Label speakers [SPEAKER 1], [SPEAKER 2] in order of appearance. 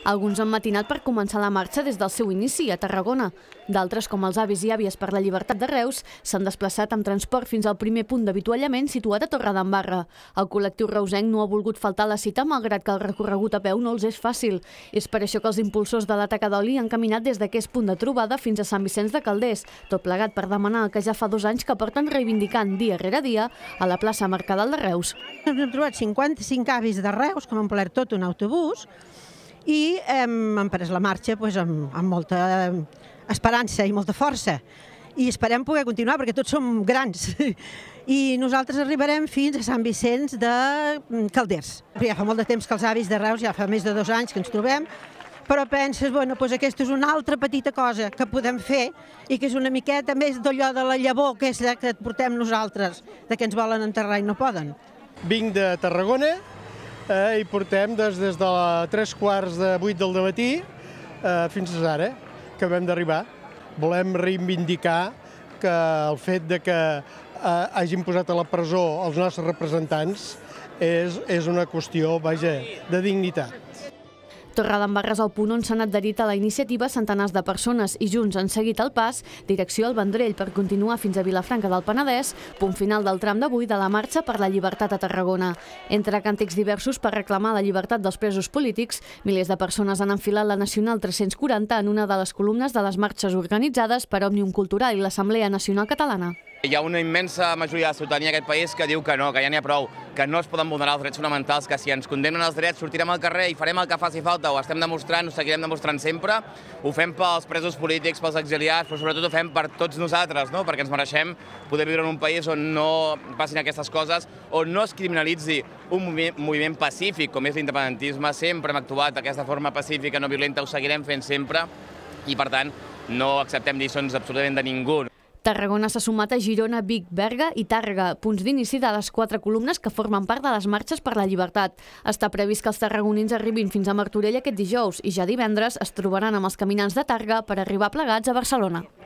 [SPEAKER 1] Alguns han matinat per començar la marxa des del seu inici a Tarragona. D'altres, com els avis i àvies per la llibertat de Reus, s'han desplaçat amb transport fins al primer punt d'avituallament situat a Torredembarra. El col·lectiu reusenc no ha volgut faltar a la cita, malgrat que el recorregut a peu no els és fàcil. És per això que els impulsors de la taca d'oli han caminat des d'aquest punt de trobada fins a Sant Vicenç de Calders, tot plegat per demanar el que ja fa 2 anys que porten reivindicant dia rere dia a la plaça Mercadal de Reus.
[SPEAKER 2] Hem trobat 55 avis de Reus que han omplert tot un autobús i hem pres la marxa amb molta esperança i molta força. I esperem poder continuar, perquè tots som grans. I nosaltres arribarem fins a Sant Vicenç de Calders. Ja fa molt de temps que els avis de Reus, ja fa més de 2 anys que ens trobem, però penses, bueno, aquesta és una altra petita cosa que podem fer i que és una miqueta més d'allò de la llavor que és la que portem nosaltres, de que ens volen enterrar i no poden.
[SPEAKER 3] Vinc de Tarragona i portem des de 7:45 del matí fins a ara, que vam d'arribar. Volem reivindicar que el fet de que hagin posat a la presó els nostres representants és una qüestió, vaja, de dignitat.
[SPEAKER 1] Torredembarra és el punt on s'han adherit a la iniciativa centenars de persones i junts han seguit el pas direcció al Vendrell per continuar fins a Vilafranca del Penedès, punt final del tram d'avui de la marxa per la llibertat a Tarragona. Entre càntics diversos per reclamar la llibertat dels presos polítics, milers de persones han enfilat la Nacional 340 en una de les columnes de les marxes organitzades per Òmnium Cultural i l'Assemblea Nacional Catalana.
[SPEAKER 4] Hi ha una immensa majoria de la ciutadania d'aquest país que diu que no, que ja n'hi ha prou, que no es poden vulnerar els drets fonamentals, que si ens condemnen els drets sortirem al carrer i farem el que faci falta, ho estem demostrant, ho seguirem demostrant sempre, ho fem pels presos polítics, pels exiliats, però sobretot ho fem per tots nosaltres, perquè ens mereixem poder viure en un país on no passin aquestes coses, on no es criminalitzi un moviment pacífic com és l'independentisme. Sempre hem actuat d'aquesta forma pacífica, no violenta, ho seguirem fent sempre i, per tant, no acceptem lliçons absolutament de ningú.
[SPEAKER 1] Tarragona s'ha sumat a Girona, Vic, Berga i Tàrrega, punts d'inici de les 4 columnes que formen part de les marxes per la llibertat. Està previst que els tarragonins arribin fins a Martorell aquest dijous i ja divendres es trobaran amb els caminants de Tàrrega per arribar plegats a Barcelona.